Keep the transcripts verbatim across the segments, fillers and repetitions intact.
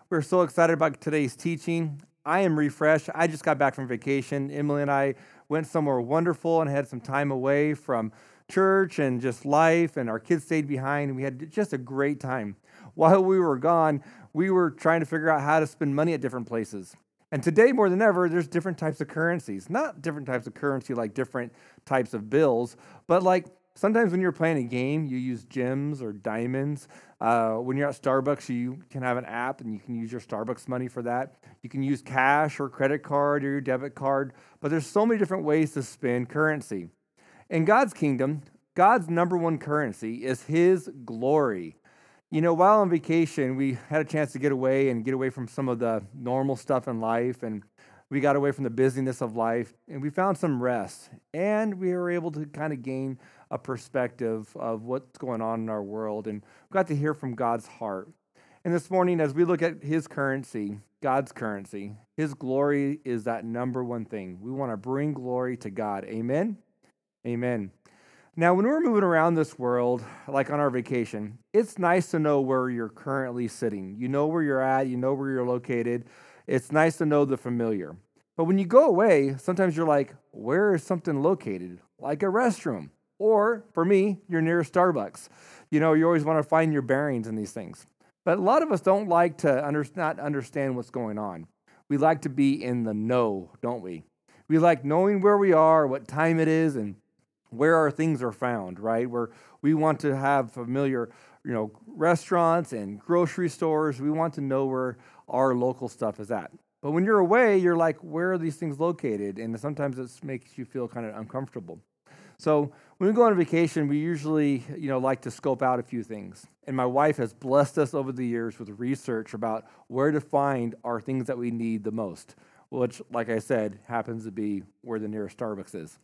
We're so excited about today's teaching. I am refreshed. I just got back from vacation. Emily and I went somewhere wonderful and had some time away from church and just life, and our kids stayed behind, and we had just a great time. While we were gone, we were trying to figure out how to spend money at different places. And today, more than ever, there's different types of currencies. Not different types of currency like different types of bills, but like sometimes when you're playing a game, you use gems or diamonds. Uh, when you're at Starbucks, you can have an app and you can use your Starbucks money for that. You can use cash or credit card or your debit card, but there's so many different ways to spend currency. In God's kingdom, God's number one currency is His glory. You know, while on vacation, we had a chance to get away and get away from some of the normal stuff in life, and we got away from the busyness of life, and we found some rest, and we were able to kind of gain a perspective of what's going on in our world, and we got to hear from God's heart. And this morning, as we look at His currency, God's currency, His glory is that number one thing. We want to bring glory to God. Amen? Amen. Now, when we're moving around this world, like on our vacation, it's nice to know where you're currently sitting. You know where you're at. You know where you're located. It's nice to know the familiar. But when you go away, sometimes you're like, where is something located? Like a restroom. Or, for me, you're near Starbucks. You know, you always want to find your bearings in these things. But a lot of us don't like to under, not understand what's going on. We like to be in the know, don't we? We like knowing where we are, what time it is, and where our things are found, right? Where we want to have familiar, you know, restaurants and grocery stores. We want to know where our local stuff is at. But when you're away, you're like, where are these things located? And sometimes it makes you feel kind of uncomfortable. So when we go on vacation, we usually, you know, like to scope out a few things. And my wife has blessed us over the years with research about where to find our things that we need the most, which, like I said, happens to be where the nearest Starbucks is.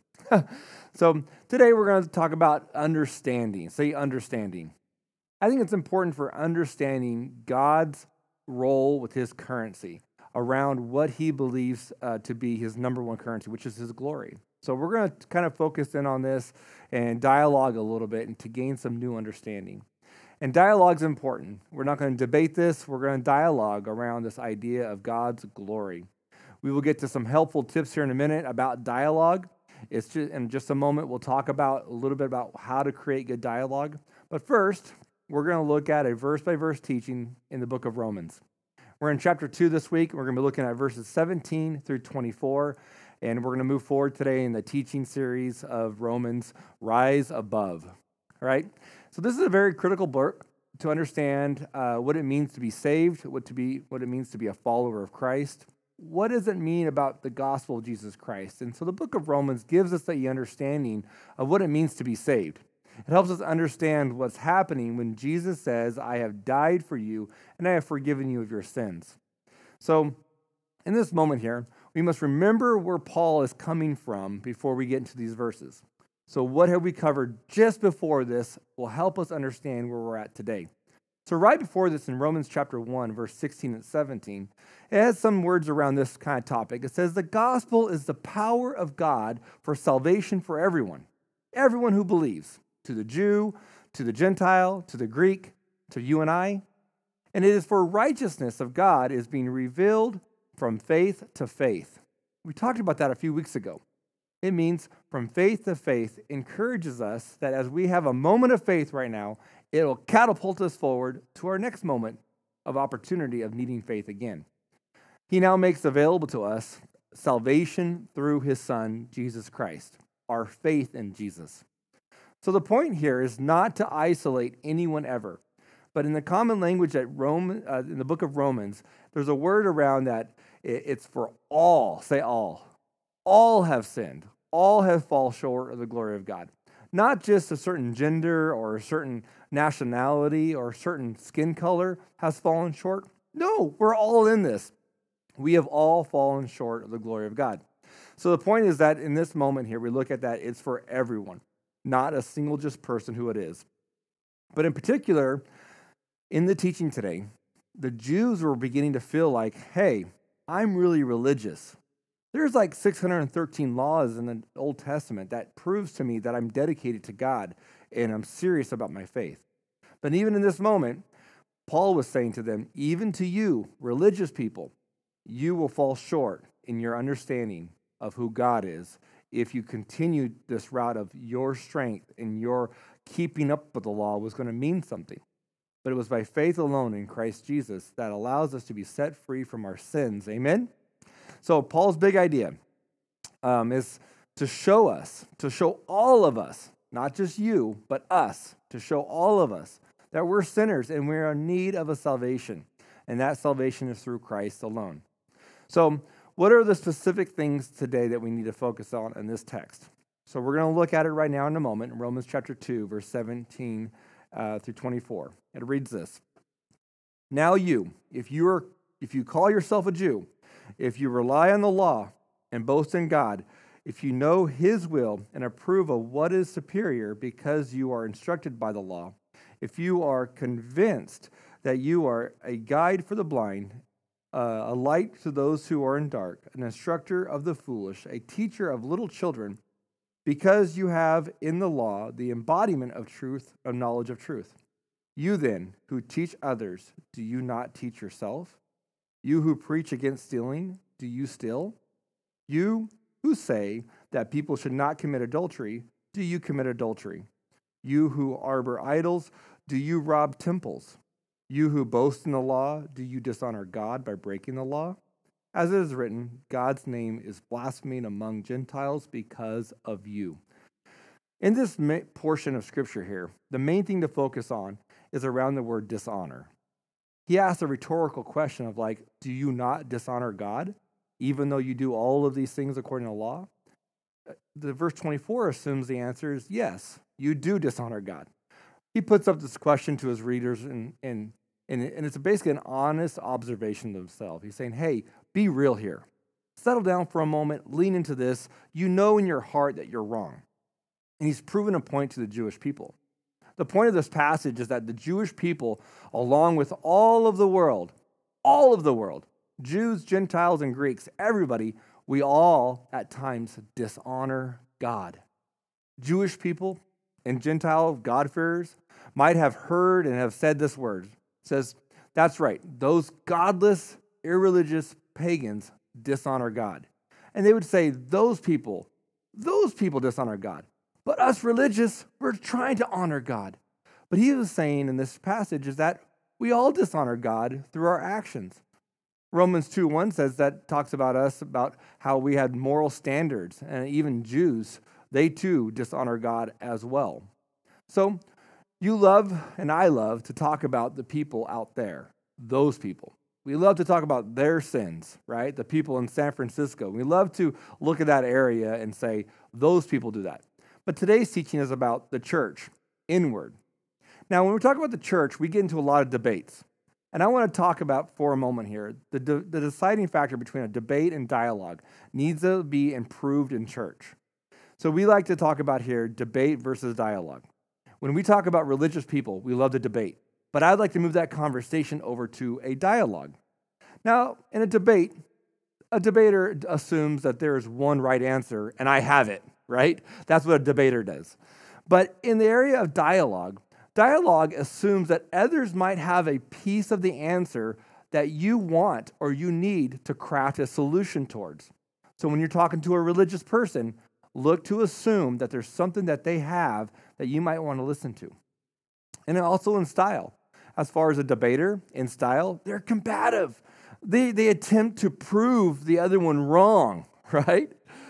So today we're going to talk about understanding. Say understanding. I think it's important for understanding God's role with His currency around what He believes uh, to be His number one currency, which is His glory. So we're going to kind of focus in on this and dialogue a little bit and to gain some new understanding. And dialogue is important. We're not going to debate this. We're going to dialogue around this idea of God's glory. We will get to some helpful tips here in a minute about dialogue. It's just, in just a moment, we'll talk about a little bit about how to create good dialogue. But first, we're going to look at a verse-by-verse teaching in the book of Romans. We're in chapter two this week. We're going to be looking at verses seventeen through twenty-four. And we're going to move forward today in the teaching series of Romans, Rise Above. All right? So this is a very critical book to understand uh, what it means to be saved, what to be, what it means to be a follower of Christ. What does it mean about the gospel of Jesus Christ? And so the book of Romans gives us the understanding of what it means to be saved. It helps us understand what's happening when Jesus says, I have died for you and I have forgiven you of your sins. So in this moment here, we must remember where Paul is coming from before we get into these verses. So what have we covered just before this will help us understand where we're at today. So right before this in Romans chapter one, verse sixteen and seventeen, it has some words around this kind of topic. It says, the gospel is the power of God for salvation for everyone, everyone who believes, to the Jew, to the Gentile, to the Greek, to you and I. And it is for righteousness of God is being revealed from faith to faith. We talked about that a few weeks ago. It means from faith to faith encourages us that as we have a moment of faith right now, it'll catapult us forward to our next moment of opportunity of needing faith again. He now makes available to us salvation through His Son, Jesus Christ, our faith in Jesus. So the point here is not to isolate anyone ever, but in the common language that Rome, uh, in the book of Romans, there's a word around that it's for all. Say all. All have sinned. All have fallen short of the glory of God. Not just a certain gender or a certain nationality or a certain skin color has fallen short. No, we're all in this. We have all fallen short of the glory of God. So the point is that in this moment here, we look at that it's for everyone, not a single just person who it is. But in particular, in the teaching today, the Jews were beginning to feel like, hey, I'm really religious. There's like six hundred thirteen laws in the Old Testament that proves to me that I'm dedicated to God and I'm serious about my faith. But even in this moment, Paul was saying to them, even to you, religious people, you will fall short in your understanding of who God is if you continue this route of your strength and your keeping up with the law was going to mean something. But it was by faith alone in Christ Jesus that allows us to be set free from our sins. Amen? So Paul's big idea um, is to show us, to show all of us, not just you, but us, to show all of us that we're sinners and we're in need of a salvation. And that salvation is through Christ alone. So what are the specific things today that we need to focus on in this text? So we're going to look at it right now in a moment in Romans chapter two, verse seventeen uh, through twenty-four. It reads this. Now you, if you are, if you call yourself a Jew, if you rely on the law and boast in God, if you know his will and approve of what is superior because you are instructed by the law, if you are convinced that you are a guide for the blind, uh, a light to those who are in dark, an instructor of the foolish, a teacher of little children, because you have in the law the embodiment of truth, of knowledge of truth. You then, who teach others, do you not teach yourself? You who preach against stealing, do you steal? You who say that people should not commit adultery, do you commit adultery? You who harbor idols, do you rob temples? You who boast in the law, do you dishonor God by breaking the law? As it is written, God's name is blasphemed among Gentiles because of you. In this portion of Scripture here, the main thing to focus on is around the word dishonor. He asks a rhetorical question of like, do you not dishonor God, even though you do all of these things according to law? The verse twenty-four assumes the answer is yes, you do dishonor God. He puts up this question to his readers, and, and, and it's basically an honest observation of himself. He's saying, hey, be real here. Settle down for a moment, lean into this. You know in your heart that you're wrong. And he's proven a point to the Jewish people. The point of this passage is that the Jewish people, along with all of the world, all of the world, Jews, Gentiles, and Greeks, everybody, we all at times dishonor God. Jewish people and Gentile God-fearers might have heard and have said this word. It says, that's right, those godless, irreligious pagans dishonor God. And they would say, those people, those people dishonor God. But us religious, we're trying to honor God. But he was saying in this passage is that we all dishonor God through our actions. Romans two one says that talks about us, about how we had moral standards, and even Jews, they too dishonor God as well. So you love and I love to talk about the people out there, those people. We love to talk about their sins, right? The people in San Francisco. We love to look at that area and say, those people do that. But today's teaching is about the church, inward. Now, when we talk about the church, we get into a lot of debates. And I want to talk about, for a moment here, the, de- the deciding factor between a debate and dialogue needs to be improved in church. So we like to talk about here debate versus dialogue. When we talk about religious people, we love to debate. But I'd like to move that conversation over to a dialogue. Now, in a debate, a debater assumes that there is one right answer, and I have it, right? That's what a debater does. But in the area of dialogue, dialogue assumes that others might have a piece of the answer that you want or you need to craft a solution towards. So when you're talking to a religious person, look to assume that there's something that they have that you might want to listen to. And also in style. As far as a debater, in style, they're combative. They, they attempt to prove the other one wrong, right?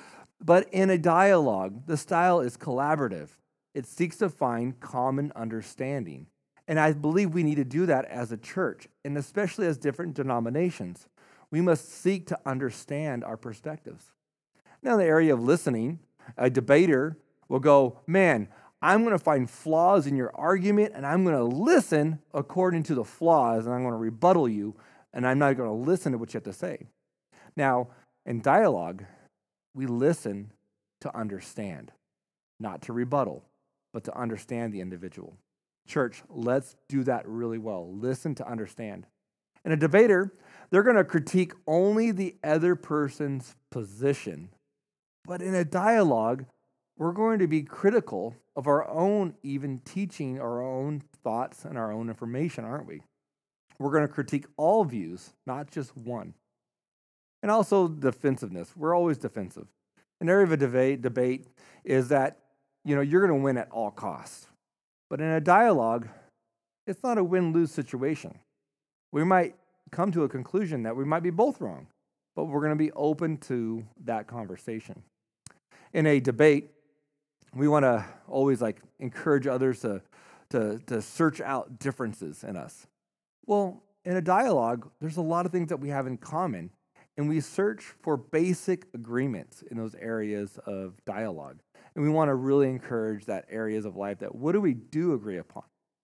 But in a dialogue, the style is collaborative. It seeks to find common understanding. And I believe we need to do that as a church, and especially as different denominations. We must seek to understand our perspectives. Now, in the area of listening, a debater will go, man, I'm going to find flaws in your argument, and I'm going to listen according to the flaws, and I'm going to rebuttal you, and I'm not going to listen to what you have to say. Now, in dialogue, we listen to understand, not to rebuttal, but to understand the individual. Church, let's do that really well. Listen to understand. In a debater, they're going to critique only the other person's position. But in a dialogue, we're going to be critical of our own even teaching, our own thoughts, and our own information, aren't we? We're going to critique all views, not just one. And also defensiveness. We're always defensive. An area of a debate, debate is that, you know, you're going to win at all costs. But in a dialogue, it's not a win-lose situation. We might come to a conclusion that we might be both wrong, but we're going to be open to that conversation. In a debate, we want to always like encourage others to, to, to search out differences in us. Well, in a dialogue, there's a lot of things that we have in common, and we search for basic agreements in those areas of dialogue. And we want to really encourage that areas of life that what do we do agree upon?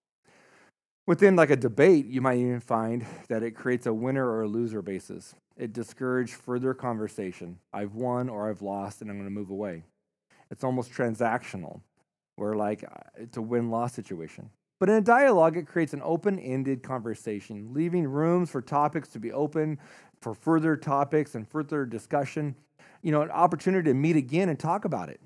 Within like a debate, you might even find that it creates a winner or a loser basis. It discourages further conversation. I've won or I've lost, and I'm going to move away. It's almost transactional, where like it's a win-loss situation. But in a dialogue, it creates an open-ended conversation, leaving rooms for topics to be open, for further topics and further discussion, you know, an opportunity to meet again and talk about it.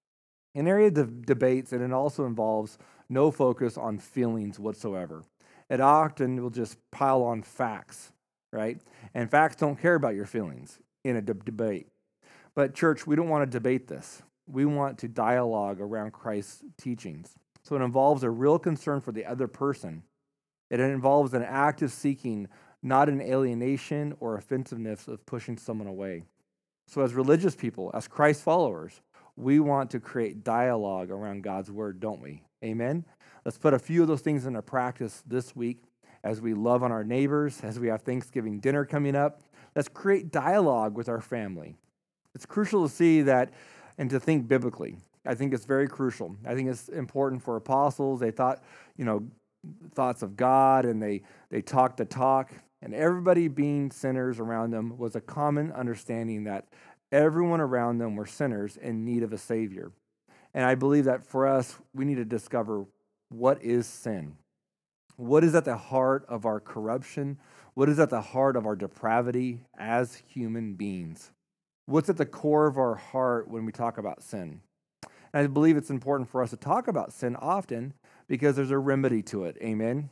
An area of the debates, and it also involves no focus on feelings whatsoever. It often will just pile on facts, right? And facts don't care about your feelings in a de- debate. But church, we don't want to debate this. We want to dialogue around Christ's teachings. So it involves a real concern for the other person. It involves an active seeking, not an alienation or offensiveness of pushing someone away. So as religious people, as Christ followers, we want to create dialogue around God's word, don't we? Amen? Let's put a few of those things into practice this week as we love on our neighbors, as we have Thanksgiving dinner coming up. Let's create dialogue with our family. It's crucial to see that and to think biblically. I think it's very crucial. I think it's important for apostles. They thought, you know, thoughts of God, and they, they talked the talk, and everybody being sinners around them was a common understanding that everyone around them were sinners in need of a Savior. And I believe that for us, we need to discover what is sin. What is at the heart of our corruption? What is at the heart of our depravity as human beings? What's at the core of our heart when we talk about sin? And I believe it's important for us to talk about sin often because there's a remedy to it. Amen?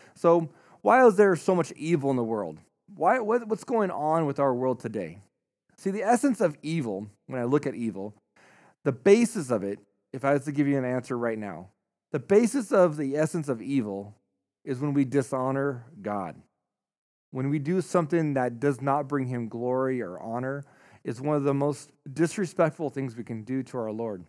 So why is there so much evil in the world? Why? What, what's going on with our world today? See, the essence of evil, when I look at evil, the basis of it, if I was to give you an answer right now, the basis of the essence of evil is when we dishonor God. When we do something that does not bring him glory or honor, is one of the most disrespectful things we can do to our Lord.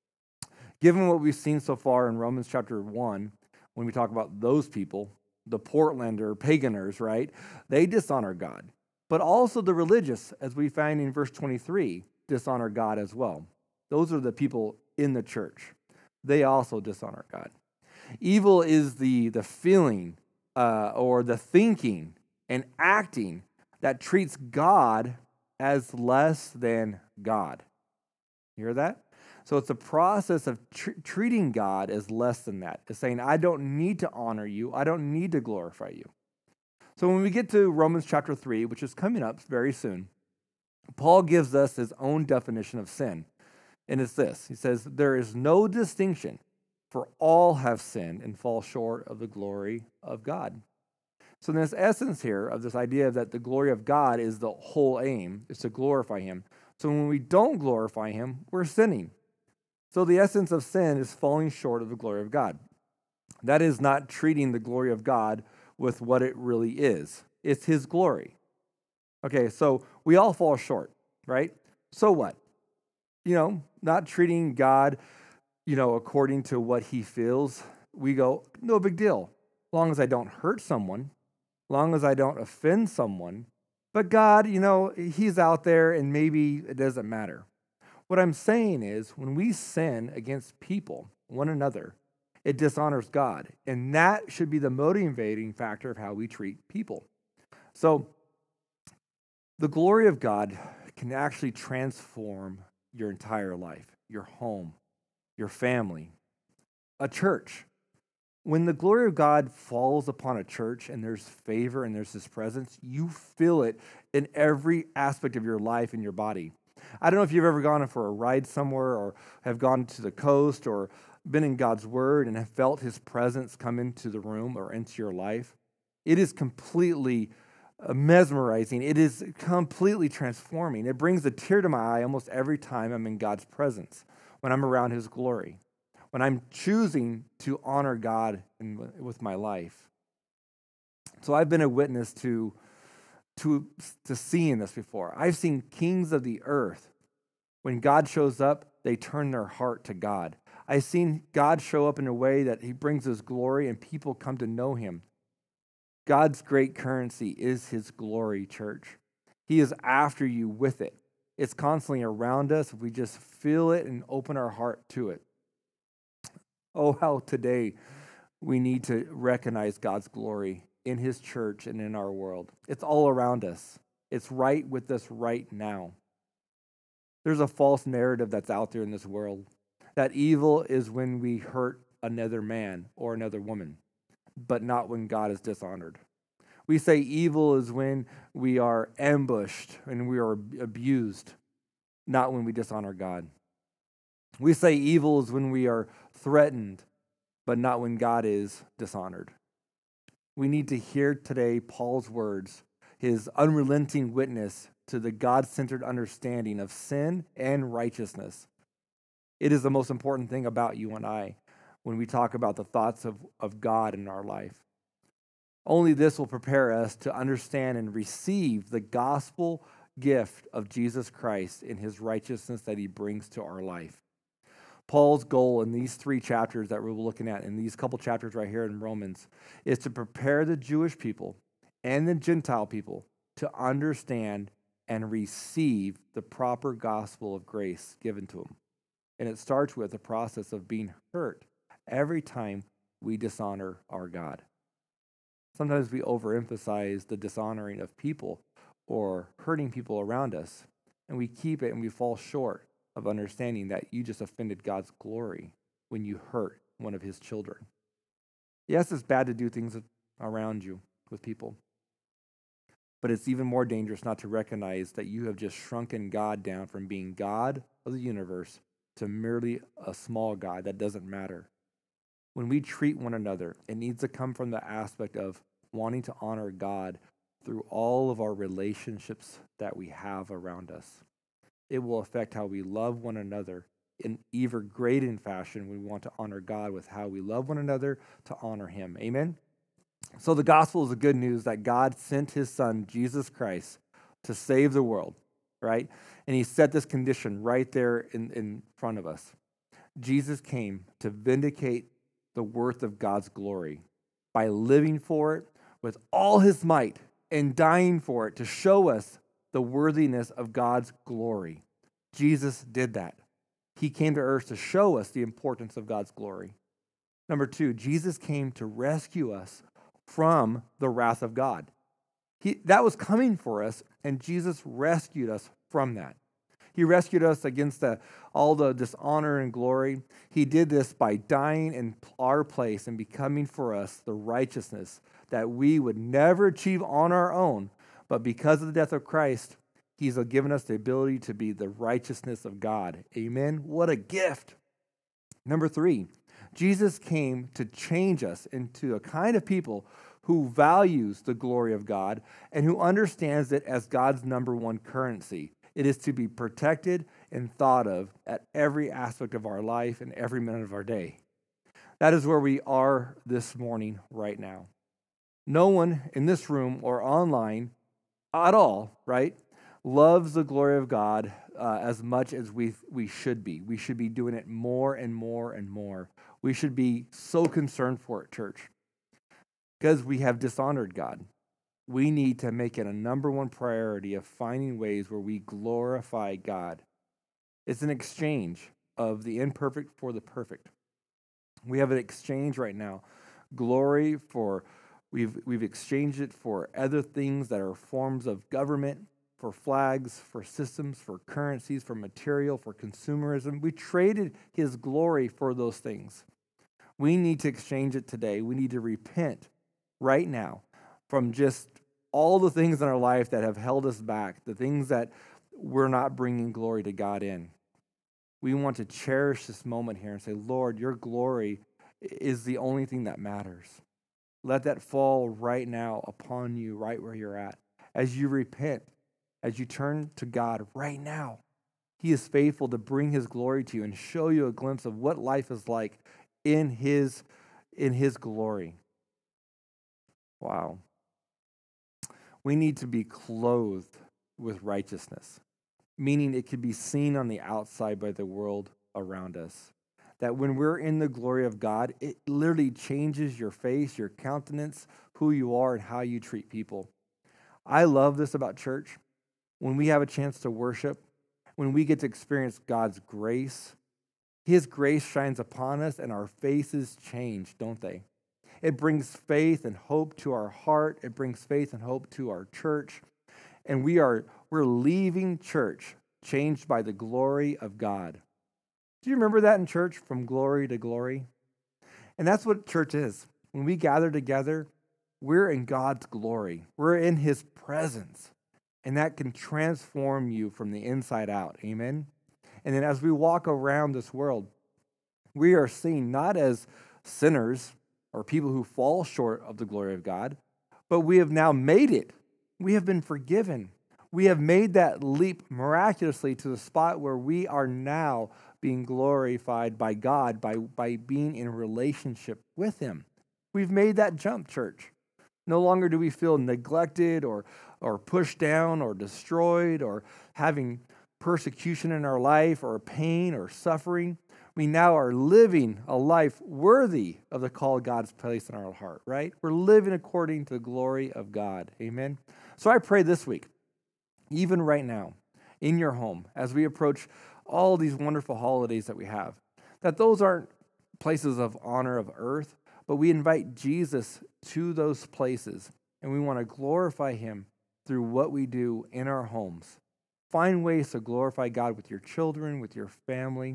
Given what we've seen so far in Romans chapter one, when we talk about those people, the Portlander, paganers, right? They dishonor God. But also the religious, as we find in verse twenty-three, dishonor God as well. Those are the people in the church. They also dishonor God. Evil is the, the feeling uh, or the thinking and acting that treats God as less than God. You hear that? So it's a process of tr- treating God as less than that. It's saying, I don't need to honor you. I don't need to glorify you. So when we get to Romans chapter three, which is coming up very soon, Paul gives us his own definition of sin. And it's this. He says, there is no distinction, for all have sinned and fall short of the glory of God. So this essence here of this idea that the glory of God is the whole aim, is to glorify him. So when we don't glorify him, we're sinning. So the essence of sin is falling short of the glory of God. That is not treating the glory of God with what it really is. It's his glory. Okay, so we all fall short, right? So what? You know, not treating God, you know, according to what he feels. We go, no big deal. As long as I don't hurt someone, as long as I don't offend someone. But God, you know, he's out there and maybe it doesn't matter. What I'm saying is when we sin against people, one another, it dishonors God. And that should be the motivating factor of how we treat people. So the glory of God can actually transform your entire life, your home, your family, a church. When the glory of God falls upon a church and there's favor and there's his presence, you feel it in every aspect of your life and your body. I don't know if you've ever gone for a ride somewhere or have gone to the coast or been in God's word and have felt his presence come into the room or into your life. It is completely uh, mesmerizing. It is completely transforming. It brings a tear to my eye almost every time I'm in God's presence, when I'm around his glory, when I'm choosing to honor God in, with my life. So I've been a witness to, to, to seeing this before. I've seen kings of the earth. When God shows up, they turn their heart to God. I've seen God show up in a way that he brings his glory and people come to know him. God's great currency is his glory, church. He is after you with it. It's constantly around us if we just feel it and open our heart to it. Oh, how today we need to recognize God's glory in his church and in our world. It's all around us. It's right with us right now. There's a false narrative that's out there in this world that evil is when we hurt another man or another woman, but not when God is dishonored. We say evil is when we are ambushed and we are abused, not when we dishonor God. We say evil is when we are threatened, but not when God is dishonored. We need to hear today Paul's words, his unrelenting witness to the God-centered understanding of sin and righteousness. It is the most important thing about you and I when we talk about the thoughts of, of God in our life. Only this will prepare us to understand and receive the gospel gift of Jesus Christ in his righteousness that he brings to our life. Paul's goal in these three chapters that we're looking at, in these couple chapters right here in Romans, is to prepare the Jewish people and the Gentile people to understand and receive the proper gospel of grace given to them. And it starts with the process of being hurt every time we dishonor our God. Sometimes we overemphasize the dishonoring of people or hurting people around us, and we keep it and we fall short of understanding that you just offended God's glory when you hurt one of his children. Yes, it's bad to do things around you with people, but it's even more dangerous not to recognize that you have just shrunken God down from being God of the universe to merely a small God that doesn't matter. When we treat one another, it needs to come from the aspect of wanting to honor God through all of our relationships that we have around us. It will affect how we love one another in even greater fashion. We want to honor God with how we love one another to honor him. Amen? So the gospel is the good news that God sent his son, Jesus Christ, to save the world, right? And he set this condition right there in, in front of us. Jesus came to vindicate the worth of God's glory by living for it with all his might and dying for it to show us the worthiness of God's glory. Jesus did that. He came to earth to show us the importance of God's glory. Number two, Jesus came to rescue us from the wrath of God. He, that was coming for us, and Jesus rescued us from that. He rescued us against the, all the dishonor and glory. He did this by dying in our place and becoming for us the righteousness that we would never achieve on our own. But because of the death of Christ, he's given us the ability to be the righteousness of God. Amen? What a gift. Number three, Jesus came to change us into a kind of people who values the glory of God and who understands it as God's number one currency. It is to be protected and thought of at every aspect of our life and every minute of our day. That is where we are this morning right now. No one in this room or online at all, right, loves the glory of God uh, as much as we we should be. We should be doing it more and more and more. We should be so concerned for it, church, because we have dishonored God. We need to make it a number one priority of finding ways where we glorify God. It's an exchange of the imperfect for the perfect. We have an exchange right now. Glory for, we've we've exchanged it for other things that are forms of government, for flags, for systems, for currencies, for material, for consumerism. We traded his glory for those things. We need to exchange it today. We need to repent right now from just all the things in our life that have held us back, the things that we're not bringing glory to God in. We want to cherish this moment here and say, Lord, your glory is the only thing that matters. Let that fall right now upon you, right where you're at. As you repent, as you turn to God right now, He is faithful to bring His glory to you and show you a glimpse of what life is like in His, in His glory. Wow. We need to be clothed with righteousness, meaning it could be seen on the outside by the world around us. That when we're in the glory of God, it literally changes your face, your countenance, who you are, and how you treat people. I love this about church. When we have a chance to worship, when we get to experience God's grace, His grace shines upon us and our faces change, don't they? It brings faith and hope to our heart. It brings faith and hope to our church. And we are, we're leaving church changed by the glory of God. Do you remember that in church, from glory to glory? And that's what church is. When we gather together, we're in God's glory. We're in His presence. And that can transform you from the inside out. Amen? And then as we walk around this world, we are seen not as sinners or people who fall short of the glory of God, but we have now made it. We have been forgiven. We have made that leap miraculously to the spot where we are now being glorified by God by, by being in a relationship with Him. We've made that jump, church. No longer do we feel neglected or, or pushed down or destroyed or having persecution in our life or pain or suffering. We now are living a life worthy of the call God's placed in our heart, right? We're living according to the glory of God. Amen? So I pray this week, even right now, in your home, as we approach all these wonderful holidays that we have, that those aren't places of honor of earth, but we invite Jesus to those places, and we want to glorify Him through what we do in our homes. Find ways to glorify God with your children, with your family.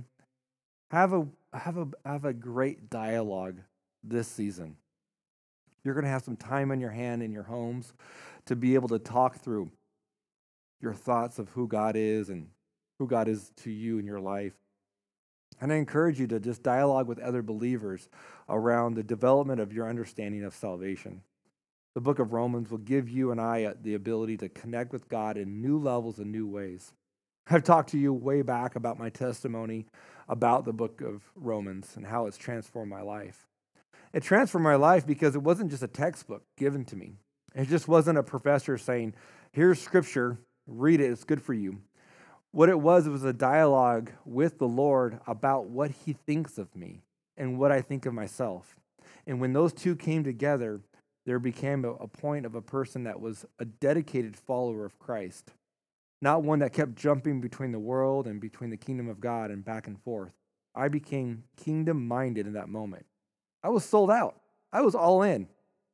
Have a, have a, have a great dialogue this season. You're going to have some time on your hand in your homes to be able to talk through your thoughts of who God is and who God is to you in your life. And I encourage you to just dialogue with other believers around the development of your understanding of salvation. The book of Romans will give you and I the ability to connect with God in new levels and new ways. I've talked to you way back about my testimony about the book of Romans and how it's transformed my life. It transformed my life because it wasn't just a textbook given to me. It just wasn't a professor saying, here's scripture, read it, it's good for you. What it was, it was a dialogue with the Lord about what He thinks of me and what I think of myself. And when those two came together, there became a, a point of a person that was a dedicated follower of Christ, not one that kept jumping between the world and between the kingdom of God and back and forth. I became kingdom-minded in that moment. I was sold out. I was all in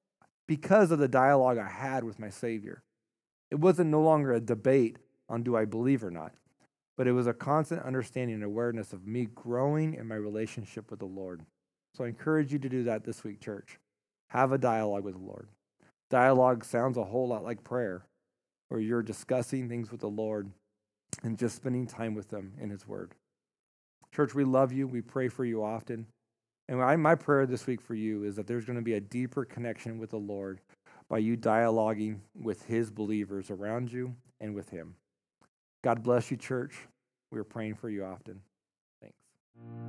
because of the dialogue I had with my Savior. It wasn't no longer a debate on do I believe or not, but it was a constant understanding and awareness of me growing in my relationship with the Lord. So I encourage you to do that this week, church. Have a dialogue with the Lord. Dialogue sounds a whole lot like prayer, where you're discussing things with the Lord and just spending time with Him in His Word. Church, we love you. We pray for you often. And I, my prayer this week for you is that there's going to be a deeper connection with the Lord by you dialoguing with His believers around you and with Him. God bless you, church. We're praying for you often. Thanks.